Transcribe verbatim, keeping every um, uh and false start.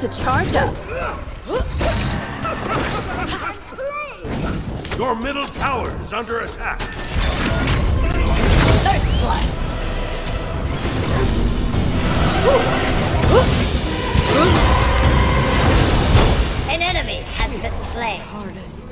to charge up. Your middle tower is under attack. First blood. An enemy has been slain. Hardest.